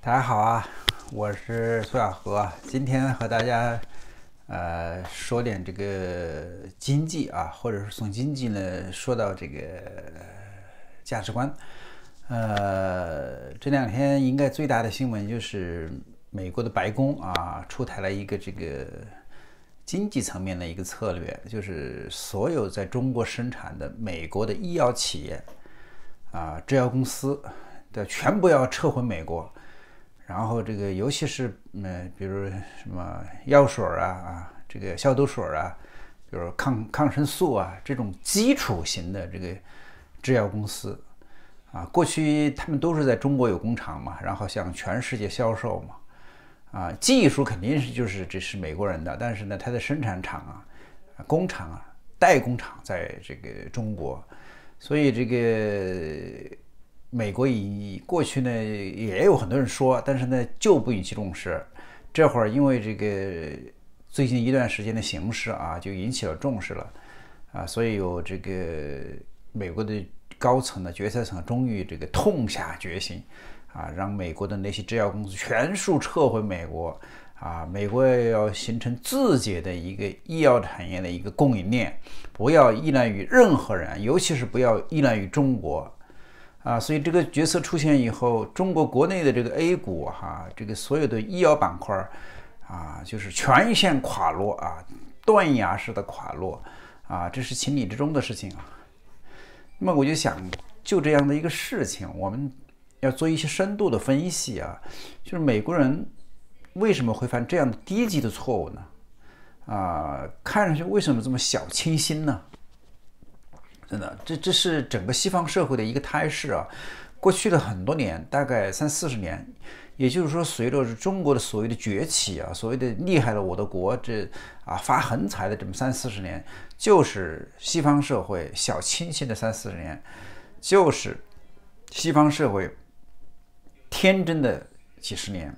大家好啊，我是苏小河，今天和大家说点这个经济啊，或者是从经济呢说到这个价值观。这两天应该最大的新闻就是美国的白宫啊出台了一个这个经济层面的一个策略，就是所有在中国生产的美国的医药企业啊、制药公司的全部要撤回美国。然后这个尤其是比如什么药水这个消毒水啊，比如抗生素啊这种基础型的这个制药公司啊，过去他们都是在中国有工厂嘛，然后向全世界销售嘛，技术肯定是这是美国人的，但是呢，它的生产厂工厂代工厂在这个中国，所以这个。美国过去呢也有很多人说，但是呢就不引起重视。这会儿因为这个最近一段时间的形势啊，就引起了重视了所以有这个美国的高层的决策层终于这个痛下决心让美国的那些制药公司全数撤回美国美国要形成自己的一个医药产业的一个供应链，不要依赖于任何人，尤其是不要依赖于中国。所以这个决策出现以后，中国国内的这个 A 股这个所有的医药板块就是全线垮落断崖式的垮落这是情理之中的事情那么我就想，就这样的一个事情，我们要做一些深度的分析就是美国人为什么会犯这样的低级的错误呢？看上去为什么这么小清新呢？真的，这是整个西方社会的一个态势过去的很多年，大概30-40年，也就是说，随着中国的所谓的崛起所谓的厉害了我的国，发横财的这么30-40年，就是西方社会小清新的30-40年，就是西方社会天真的几十年，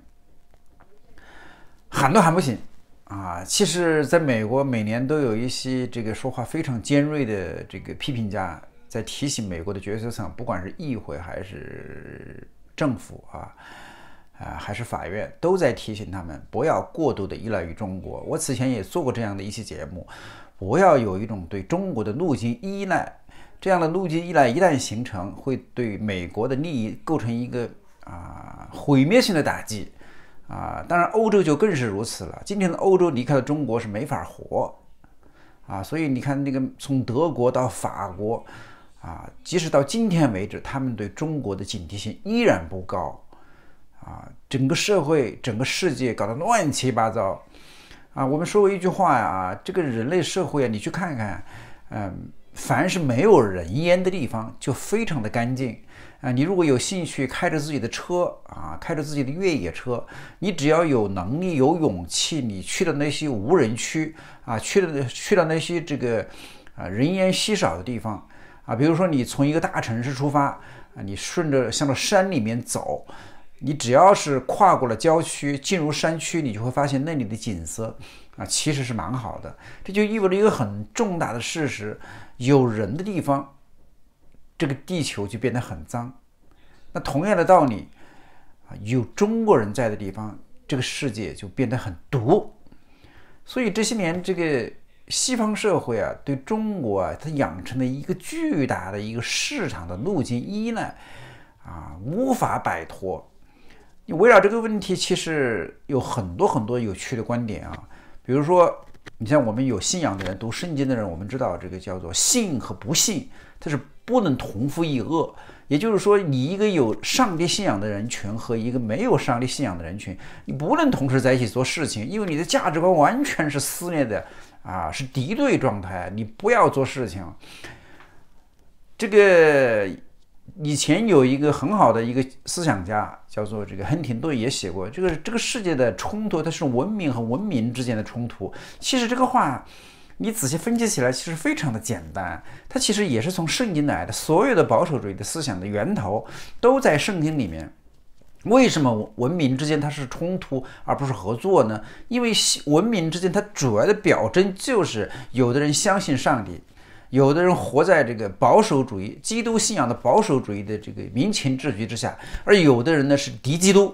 喊都喊不醒。其实在美国每年都有一些这个说话非常尖锐的这个批评家在提醒美国的决策层，不管是议会还是政府还是法院，都在提醒他们不要过度的依赖于中国。我此前也做过这样的一期节目，不要有一种对中国的路径依赖，这样的路径依赖一旦形成，会对美国的利益构成一个毁灭性的打击。当然欧洲就更是如此了。今天的欧洲离开了中国是没法活所以你看那个从德国到法国即使到今天为止，他们对中国的警惕性依然不高整个社会整个世界搞得乱七八糟我们说过一句话这个人类社会你去看看凡是没有人烟的地方就非常的干净你如果有兴趣开着自己的车开着自己的越野车，你只要有能力有勇气，你去了那些无人区去了那些这个人烟稀少的地方比如说你从一个大城市出发你顺着向着山里面走，你只要是跨过了郊区进入山区，你就会发现那里的景色其实是蛮好的。这就意味着一个很重大的事实，有人的地方这个地球就变得很脏。那同样的道理有中国人在的地方，这个世界就变得很毒。所以这些年这个西方社会对中国它养成了一个巨大的一个市场的路径依赖无法摆脱。围绕这个问题其实有很多有趣的观点比如说你像我们有信仰的人，读圣经的人，我们知道这个叫做信和不信，它是不能同负一恶。也就是说，你一个有上帝信仰的人群和一个没有上帝信仰的人群，你不能同时在一起做事情，因为你的价值观完全是撕裂的是敌对状态，你不要做事情。这个以前有一个很好的一个思想家叫做这个亨廷顿，也写过这个世界的冲突，它是文明和文明之间的冲突。其实这个话你仔细分析起来其实非常的简单，它其实也是从圣经来的，所有的保守主义的思想的源头都在圣经里面。为什么文明之间它是冲突而不是合作呢？因为文明之间它主要的表征就是有的人相信上帝，有的人活在这个保守主义基督信仰的保守主义的这个民情秩序之下，而有的人呢是敌基督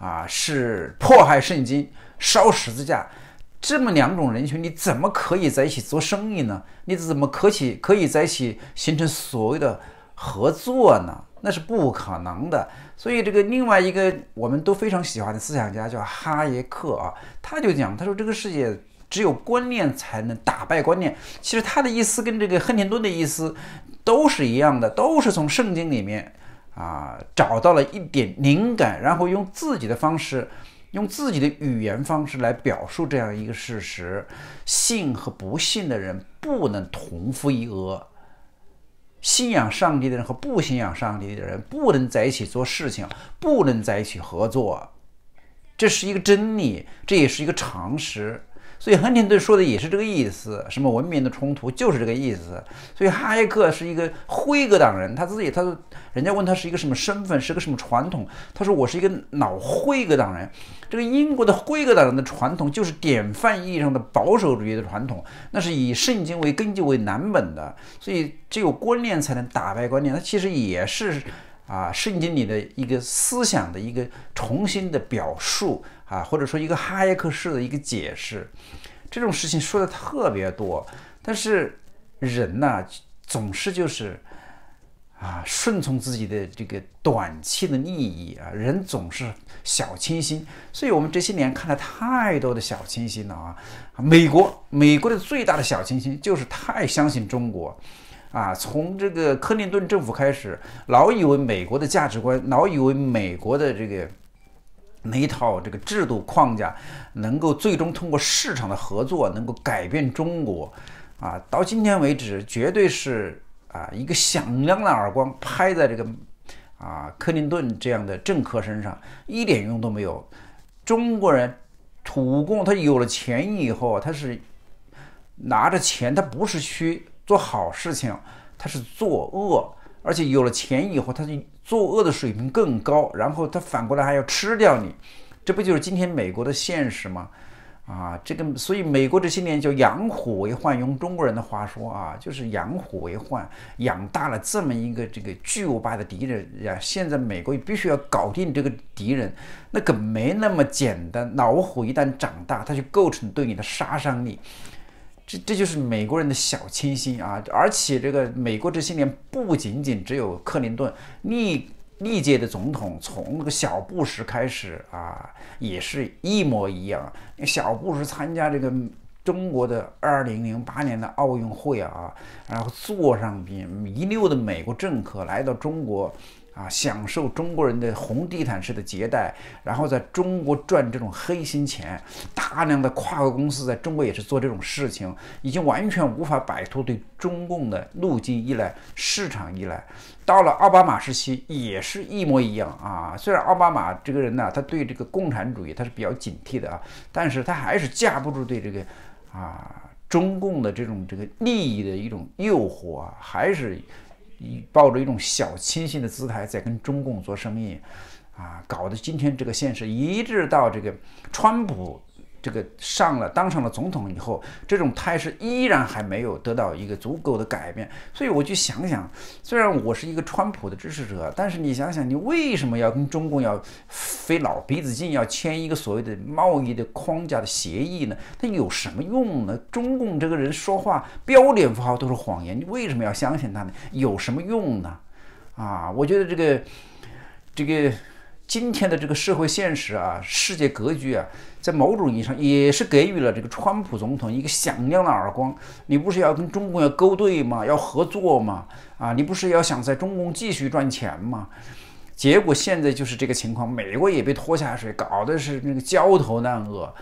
是迫害圣经、烧十字架。这么两种人群，你怎么可以在一起做生意呢？你怎么可以在一起形成所谓的合作呢？那是不可能的。所以这个另外一个我们都非常喜欢的思想家叫哈耶克啊，他就讲，他说这个世界只有观念才能打败观念。其实他的意思跟这个亨廷顿的意思都是一样的，都是从圣经里面找到了一点灵感，然后用自己的方式。用自己的语言方式来表述这样一个事实：信和不信的人不能同负一讹，信仰上帝的人和不信仰上帝的人不能在一起做事情，不能在一起合作。这是一个真理，这也是一个常识。所以亨廷顿说的也是这个意思，什么文明的冲突就是这个意思。所以哈耶克是一个辉格党人，他说人家问他是一个什么身份，是个什么传统，他说我是一个老辉格党人。这个英国的辉格党人的传统就是典范意义上的保守主义的传统，那是以圣经为根基为蓝本的，所以只有观念才能打败观念。它其实也是圣经里的一个思想的一个重新的表述或者说一个哈耶克式的一个解释。这种事情说的特别多，但是人呢，总是就是顺从自己的这个短期的利益人总是小清新。所以我们这些年看了太多的小清新了美国的最大的小清新就是太相信中国。从这个克林顿政府开始，老以为美国的价值观，老以为美国的这个那一套这个制度框架能够最终通过市场的合作能够改变中国到今天为止绝对是一个响亮的耳光拍在这个克林顿这样的政客身上，一点用都没有。中国人土共他有了钱以后，他是拿着钱，他不是去做好事情，他是作恶，而且有了钱以后，他作恶的水平更高，然后他反过来还要吃掉你，这不就是今天美国的现实吗？所以美国这些年叫养虎为患，用中国人的话说就是养虎为患，养大了这么一个这个巨无霸的敌人现在美国必须要搞定这个敌人，那可没那么简单。老虎一旦长大，它就构成对你的杀伤力。这就是美国人的小清新而且这个美国这些年不仅仅只有克林顿，历届的总统从那个小布什开始也是一模一样。小布什参加这个中国的2008年的奥运会然后坐上一溜的美国政客来到中国享受中国人的红地毯式的接待，然后在中国赚这种黑心钱。大量的跨国公司在中国也是做这种事情，已经完全无法摆脱对中共的路径依赖、市场依赖。到了奥巴马时期也是一模一样虽然奥巴马这个人呢，他对这个共产主义他是比较警惕的但是他还是架不住对这个中共的这个利益的一种诱惑还是抱着一种小清新的姿态在跟中共做生意搞得今天这个现实，一直到这个川普这个当上了总统以后，这种态势依然还没有得到一个足够的改变。所以我就想想，虽然我是一个川普的支持者，但是你想想，你为什么要跟中共要费老鼻子劲，要签一个所谓的贸易的框架的协议呢？它有什么用呢？中共这个人说话标点符号都是谎言，你为什么要相信他呢？有什么用呢？我觉得这个今天的这个社会现实世界格局在某种意义上也是给予了这个川普总统一个响亮的耳光。你不是要跟中共要勾兑吗？要合作吗？你不是要想在中共继续赚钱吗？结果现在就是这个情况，美国也被拖下水，搞的是那个焦头烂额。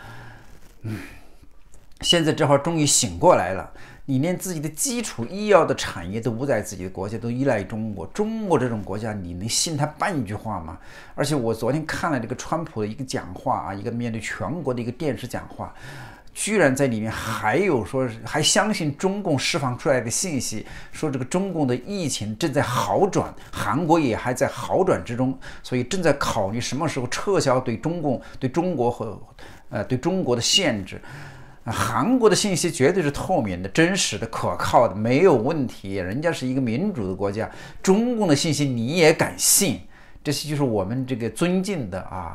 现在这会儿终于醒过来了。你连自己的基础医药的产业都不在自己的国家，都依赖中国。中国这种国家，你能信他半句话吗？而且我昨天看了这个川普的一个讲话一个面对全国的一个电视讲话，居然在里面还有说还相信中共释放出来的信息，说这个中共的疫情正在好转，韩国也还在好转之中，所以正在考虑什么时候撤销对中国的限制。韩国的信息绝对是透明的、真实的、可靠的，没有问题。人家是一个民主的国家，中共的信息你也敢信？这就是我们这个尊敬的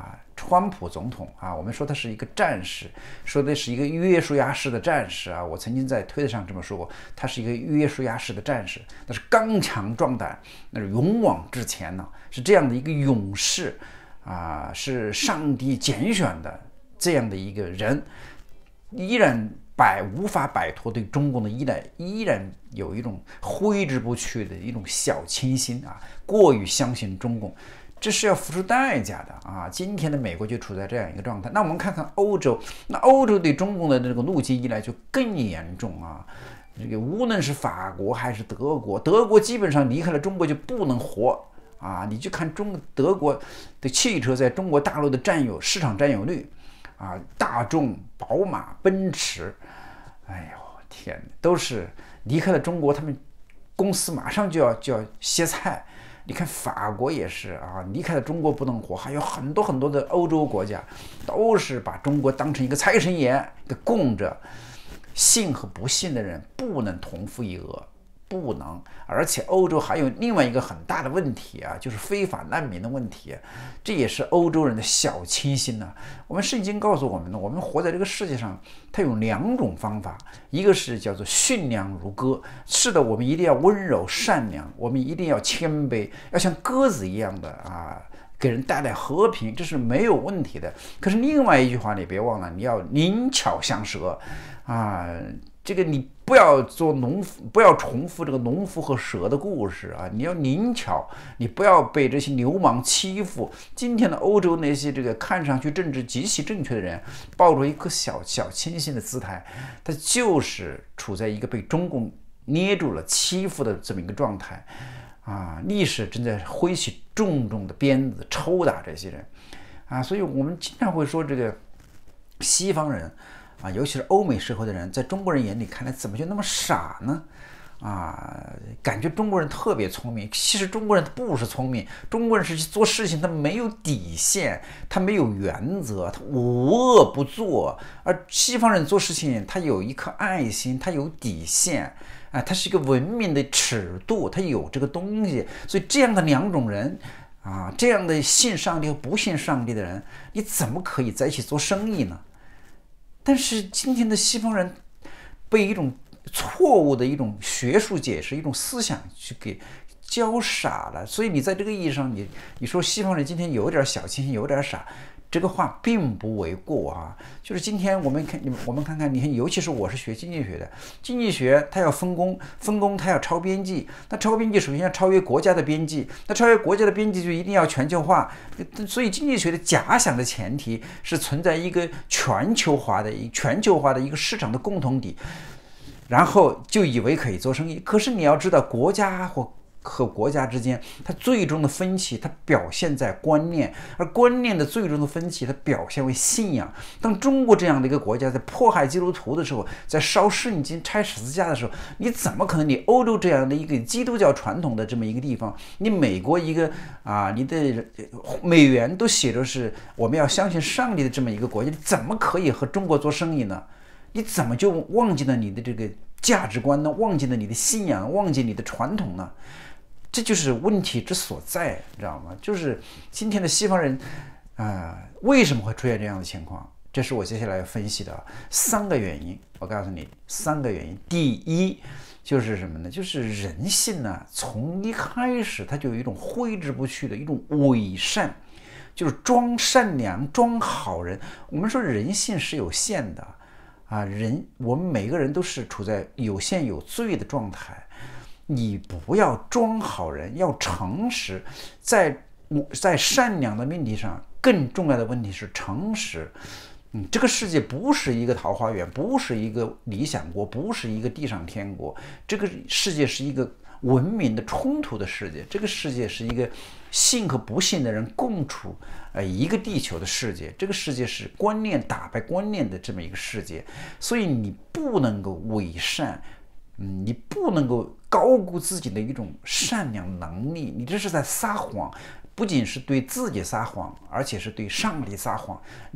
川普总统啊，我们说他是一个战士，说的是一个约书亚式的战士啊。我曾经在推特上这么说过，他是一个约书亚式的战士，那是刚强壮胆，那是勇往直前呢，是这样的一个勇士啊，是上帝拣选的这样的一个人，依然无法摆脱对中共的依赖，依然有一种挥之不去的一种小清新啊，过于相信中共。这是要付出代价的啊！今天的美国就处在这样一个状态。那我们看看欧洲，那欧洲对中共的这个怒气依赖就更严重啊！这个无论是法国还是德国，德国基本上离开了中国就不能活啊！你就看德国的汽车在中国大陆的市场占有率啊，大众、宝马、奔驰，哎呦天哪，都是离开了中国，他们公司马上就要歇菜。你看法国也是啊，离开了中国不能活，还有很多很多的欧洲国家都是把中国当成一个财神爷给供着，信和不信的人不能同父异母，不能。而且欧洲还有另外一个很大的问题啊，就是非法难民的问题，这也是欧洲人的小清新呢。我们圣经告诉我们呢，我们活在这个世界上，它有2种方法，一个是叫做驯良如鸽，是的，我们一定要温柔善良，我们一定要谦卑，要像鸽子一样的啊，给人带来和平，这是没有问题的。可是另外一句话你别忘了，你要灵巧像蛇啊。这个你不要做农夫，不要重复这个农夫和蛇的故事啊！你要灵巧，你不要被这些流氓欺负。今天的欧洲那些这个看上去政治极其正确的人，抱着一颗小清新的姿态，他就是处在一个被中共捏住了、欺负的这么一个状态啊！历史正在挥起重重的鞭子抽打这些人啊！所以我们经常会说这个西方人。啊，尤其是欧美社会的人，在中国人眼里看来，怎么就那么傻呢？啊，感觉中国人特别聪明，其实中国人不是聪明，中国人是做事情他没有底线，他没有原则，他无恶不作。而西方人做事情，他有一颗爱心，他有底线，啊，他是一个文明的尺度，他有这个东西。所以这样的2种人。啊，这样的信上帝和不信上帝的人，你怎么可以在一起做生意呢？但是今天的西方人被一种错误的一种学术解释、一种思想去给教傻了，所以你在这个意义上，你说西方人今天有点小清新，有点傻，这个话并不为过啊。就是今天我们看看，你看，尤其是我是学经济学的，经济学它要分工它要超边际，那超边际首先要超越国家的边际，那超越国家的边际就一定要全球化，所以经济学的假想的前提是存在一个全球化的一个市场的共同体，然后就以为可以做生意。可是你要知道，国家和国家之间，它最终的分歧，它表现在观念，而观念的最终的分歧，它表现为信仰。当中国这样的一个国家在迫害基督徒的时候，在烧圣经、拆十字架的时候，你怎么可能？你欧洲这样的一个基督教传统的这么一个地方，你美国一个你的美元都写着是我们要相信上帝的这么一个国家，你怎么可以和中国做生意呢？你怎么就忘记了你的这个价值观呢？忘记了你的信仰，忘记你的传统呢？这就是问题之所在，你知道吗？就是今天的西方人为什么会出现这样的情况？这是我接下来要分析的3个原因。我告诉你3个原因。第一就是什么呢？就是人性呢，从一开始它就有一种挥之不去的一种伪善，就是装善良、装好人。我们说人性是有限的啊，我们每个人都是处在有限有罪的状态。你不要装好人，要诚实。在善良的命题上，更重要的问题是诚实。这个世界不是一个桃花源，不是一个理想国，不是一个地上天国。这个世界是一个文明的冲突的世界，这个世界是一个信和不信的人共处一个地球的世界。这个世界是观念打败观念的这么一个世界，所以你不能够伪善。你不能够高估自己的一种善良能力，你这是在撒谎，不仅是对自己撒谎，而且是对上帝撒谎。你要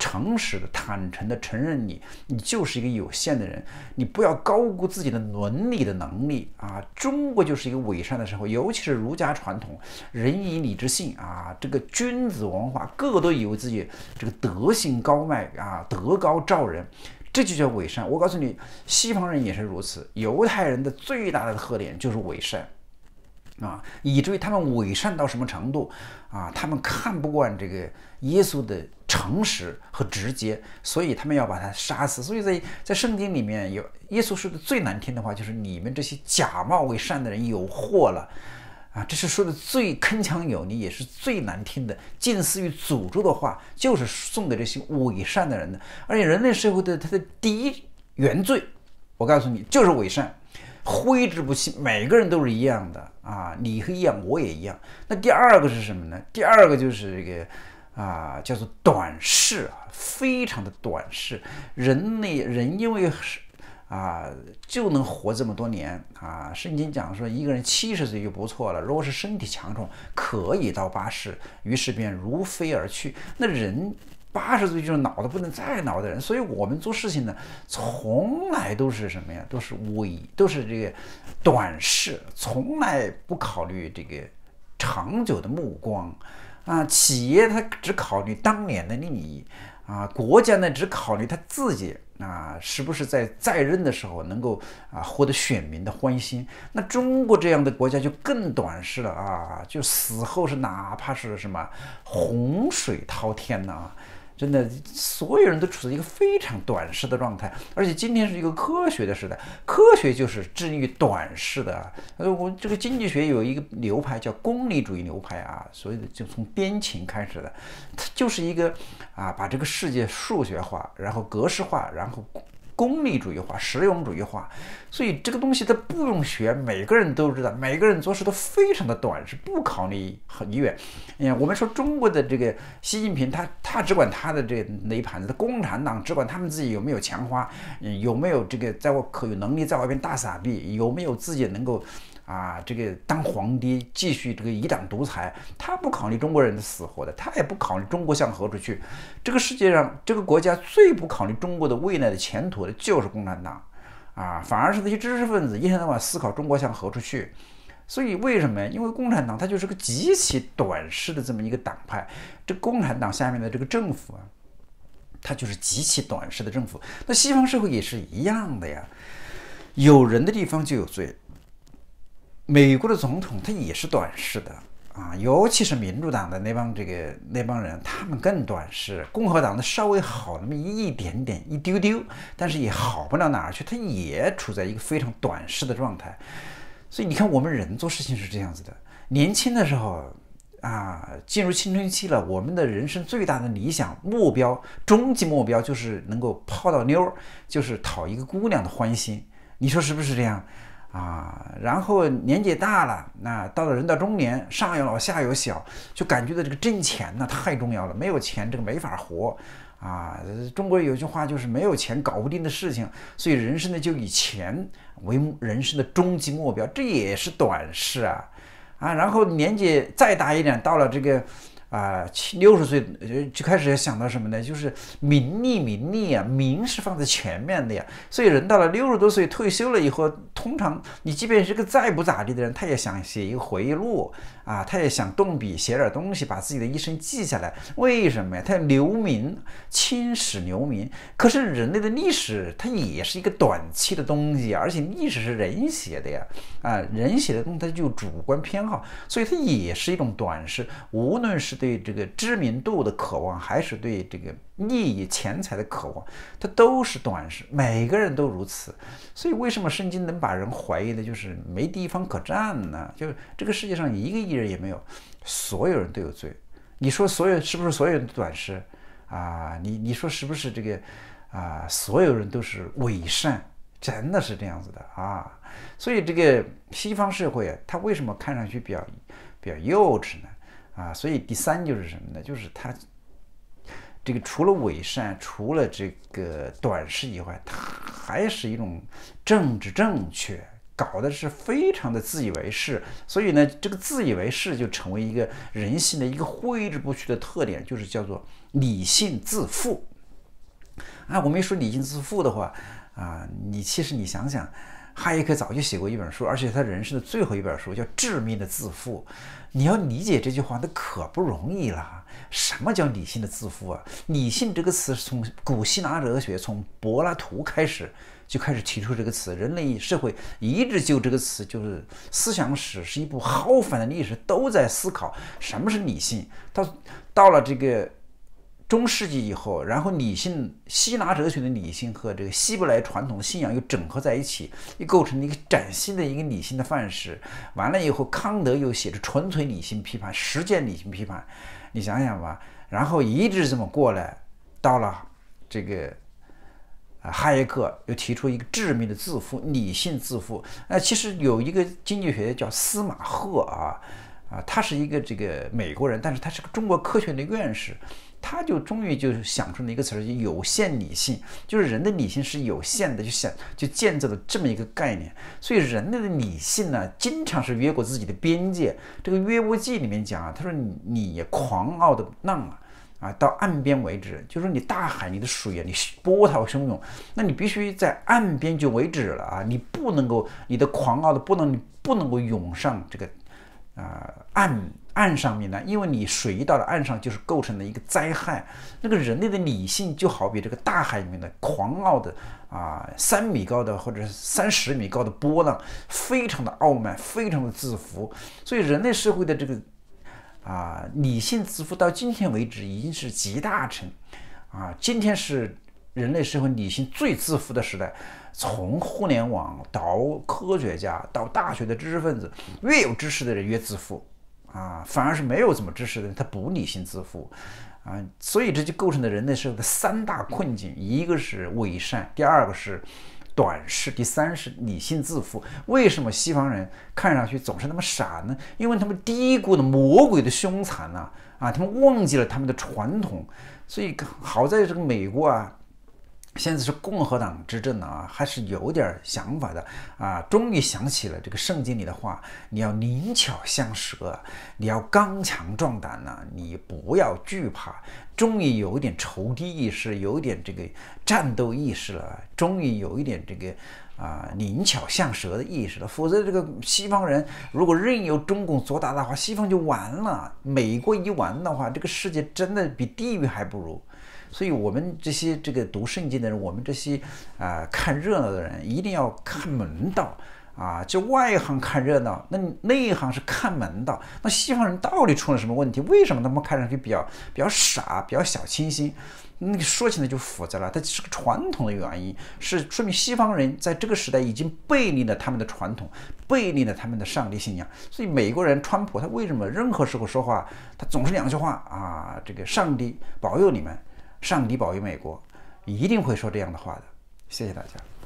诚实的、坦诚的承认你就是一个有限的人，你不要高估自己的伦理的能力啊！中国就是一个伪善的社会，尤其是儒家传统，人以礼之信啊，这个君子文化，个个都以为自己这个德行高迈啊，德高照人，这就叫伪善。我告诉你，西方人也是如此，犹太人的最大的特点就是伪善。以至于他们伪善到什么程度啊？他们看不惯这个耶稣的诚实和直接，所以他们要把他杀死。所以在圣经里面有耶稣说的最难听的话，就是你们这些假冒为善的人有祸了啊！这是说的最铿锵有力，也是最难听的，近似于诅咒的话，就是送给这些伪善的人的。而且人类社会的它的第一原罪，我告诉你，就是伪善。挥之不去，每个人都是一样的啊，你和一样，我也一样。那第二个是什么呢？第二个就是这个叫做短视啊，非常的短视。人因为就能活这么多年啊。圣经讲说，一个人70岁就不错了，如果是身体强壮，可以到80，于是便如飞而去。那人80岁就是脑子不能再脑的人，所以我们做事情呢，从来都是什么呀？都是这个短视，从来不考虑这个长久的目光啊。企业它只考虑当年的利益啊，国家呢只考虑他自己啊，是不是在任的时候能够获得选民的欢心。那中国这样的国家就更短视了啊，就死后是哪怕是什么洪水滔天呐。真的，所有人都处在一个非常短视的状态，而且今天是一个科学的时代，科学就是致力于短视的。我这个经济学有一个流派叫功利主义流派啊，所以就从边沁开始的，它就是一个把这个世界数学化，然后格式化，然后功利主义化、实用主义化，所以这个东西它不用学，每个人都知道，每个人做事都非常的短视，不考虑很远。我们说中国的这个习近平，他只管他的这那一盘子，共产党只管他们自己有没有钱花，有没有这个可有能力在外边大撒币，有没有自己能够这个当皇帝继续这个以党独裁，他不考虑中国人的死活的，他也不考虑中国向何处去。这个世界上，这个国家最不考虑中国的未来的前途的就是共产党反而是那些知识分子一天到晚思考中国向何处去。所以为什么？因为共产党它就是个极其短视的这么一个党派，这共产党下面的这个政府它就是极其短视的政府。那西方社会也是一样的呀，有人的地方就有罪。美国的总统他也是短视的尤其是民主党的那帮人，他们更短视。共和党的稍微好那么一点点一丢丢，但是也好不了哪儿去，他也处在一个非常短视的状态。所以你看，我们人做事情是这样子的，年轻的时候进入青春期了，我们的人生最大的理想目标、终极目标就是能够泡到妞，就是讨一个姑娘的欢心。你说是不是这样？然后年纪大了，那到了人到中年，上有老下有小，就感觉到这个挣钱呢太重要了，没有钱这个没法活中国有句话就是没有钱搞不定的事情，所以人生呢就以钱为人生的终极目标，这也是短视然后年纪再大一点，到了这个60岁就开始要想到什么呢？就是名利名是放在前面的呀。所以人到了60多岁退休了以后，通常你即便是个再不咋地的人，他也想写一个回忆录他也想动笔写点东西，把自己的一生记下来。为什么呀？他要留名，青史留名。可是人类的历史它也是一个短期的东西，而且历史是人写的呀人写的东西它就有主观偏好，所以它也是一种短视。无论是对这个知名度的渴望，还是对这个利益钱财的渴望，它都是短视，每个人都如此。所以为什么圣经能把人怀疑的就是没地方可站呢？就是这个世界上一个艺人也没有，所有人都有罪。你说是不是所有人都短视你说是不是这个所有人都是伪善？真的是这样子的所以这个西方社会它为什么看上去比较幼稚呢？所以第三就是什么呢？就是它这个除了伪善，除了这个短视以外，它还是一种政治正确，搞的是非常的自以为是。所以呢，这个自以为是就成为一个人性的一个挥之不去的特点，就是叫做理性自负啊，我没说理性自负的话啊，其实你想想，哈耶克早就写过一本书，而且他人生的最后一本书叫《致命的自负》。你要理解这句话，那可不容易了。什么叫理性的自负啊？理性这个词是从古希腊哲学，从柏拉图开始就开始提出这个词，人类社会一直就这个词，就是思想史是一部浩繁的历史，都在思考什么是理性。到了这个中世纪以后，然后理性希腊哲学的理性和这个希伯来传统的信仰又整合在一起，又构成了一个崭新的一个理性的范式。完了以后，康德又写着纯粹理性批判、实践理性批判，你想想吧。然后一直这么过来，到了这个哈耶克又提出一个致命的自负，理性自负。其实有一个经济学家叫司马赫他是一个这个美国人，但是他是个中国科学院的院士。他就终于就想出了一个词儿，叫有限理性，就是人的理性是有限的，就建造了这么一个概念。所以人类的理性呢，经常是越过自己的边界。这个《约伯记》里面讲他说你狂傲的浪到岸边为止，就是说你大海你的水你波涛汹涌，那你必须在岸边就为止了你不能够你的狂傲的不能够涌上这个岸上面呢，因为你水一到了岸上，就是构成了一个灾害。那个人类的理性就好比这个大海里面的狂傲的3米高的或者30米高的波浪，非常的傲慢，非常的自负。所以人类社会的这个理性自负到今天为止已经是集大成今天是人类社会理性最自负的时代。从互联网到科学家到大学的知识分子，越有知识的人越自负反而是没有怎么知识的人他不理性自负所以这就构成了人类社会的3大困境，一个是伪善，第二个是短视，第三是理性自负。为什么西方人看上去总是那么傻呢？因为他们低估了魔鬼的凶残他们忘记了他们的传统。所以好在这个美国现在是共和党执政还是有点想法的终于想起了这个圣经里的话，你要灵巧像蛇，你要刚强壮胆你不要惧怕。终于有一点仇敌意识，有一点这个战斗意识了，终于有一点这个灵巧像蛇的意识了。否则这个西方人如果任由中共做大的话，西方就完了。美国一完的话，这个世界真的比地狱还不如。所以我们这些这个读圣经的人，我们这些看热闹的人，一定要看门道就外行看热闹，那内行是看门道。那西方人到底出了什么问题？为什么他们看上去比较傻，比较小清新？那说起来就复杂了，它是个传统的原因，是说明西方人在这个时代已经背离了他们的传统，背离了他们的上帝信仰。所以美国人川普他为什么任何时候说话他总是2句话这个上帝保佑你们，上帝保佑美国，一定会说这样的话的。谢谢大家。